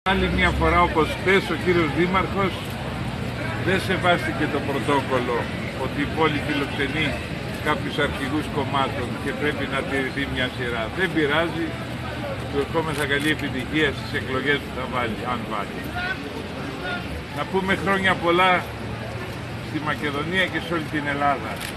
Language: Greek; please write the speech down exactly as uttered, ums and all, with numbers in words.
Άλλη μια φορά, όπως χθες, ο κύριος Δήμαρχος δεν σεβάστηκε το πρωτόκολλο ότι η πόλη φιλοξενεί κάποιους αρχηγούς κομμάτων και πρέπει να τηρηθεί μια σειρά. Δεν πειράζει, του ευχόμεθα καλή επιτυχία στις εκλογές που θα βάλει, αν βάλει. Να πούμε χρόνια πολλά στη Μακεδονία και σε όλη την Ελλάδα.